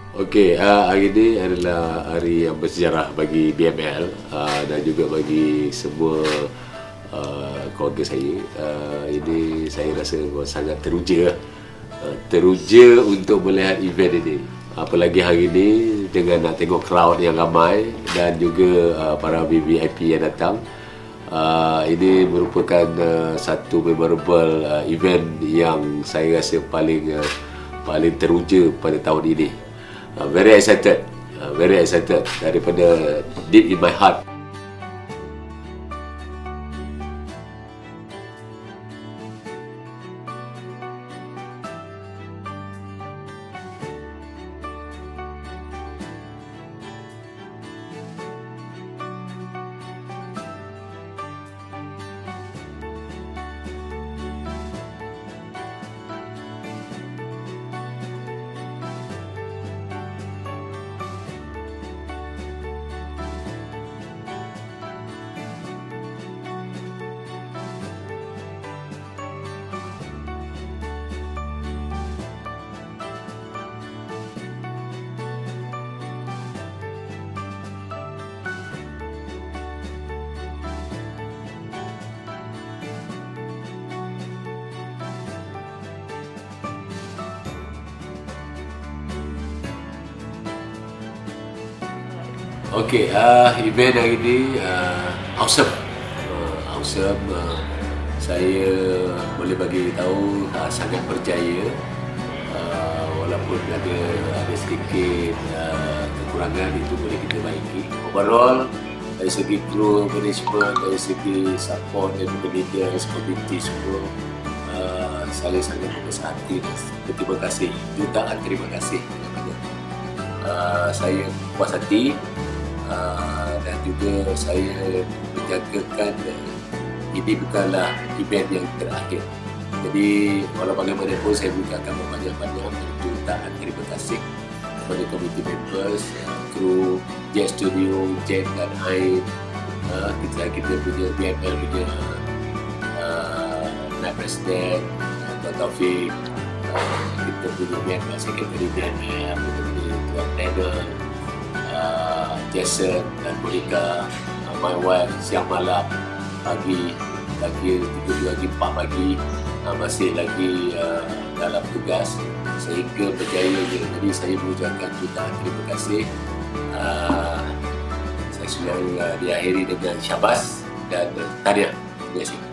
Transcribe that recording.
Okey, hari ini adalah hari yang bersejarah bagi BML dan juga bagi semua keluarga saya. Ini saya rasa sangat teruja untuk melihat event ini. Apalagi hari ini dengan nak tengok crowd yang ramai dan juga para VIP yang datang. Ini merupakan satu memorable event yang saya rasa paling teruja pada tahun ini. Very excited daripada deep in my heart. Okey, event hari ini awesome. Saya boleh bagi tahu sangat berjaya, walaupun ada sedikit kekurangan, itu boleh kita baiki. Overall, dari segi kru, management, dari segi support dan leaders, community semua, saya sangat berbesar hati dan berterima kasih, jutaan terima kasih kepada saya puas hati. Dan juga saya menjagakan ini bukanlah event yang terakhir. Jadi walau bagaimanapun saya juga akan berbanyak-banyak jutaan terima kasih kepada community members, kru Jet Studio, Jet dan Ain, kita punya BML punya Night President, Tuan Taufik, kita punya BML Secretary BML, kita punya Tuan Planner, Jason dan Monica, my wife, siang malam, pagi, lagi 4 pagi, masih lagi dalam tugas sehingga berjaya. Jadi saya mengucapkan jutaan terima kasih. Saya sudah diakhiri dengan syabas dan tahniah. Terima kasih.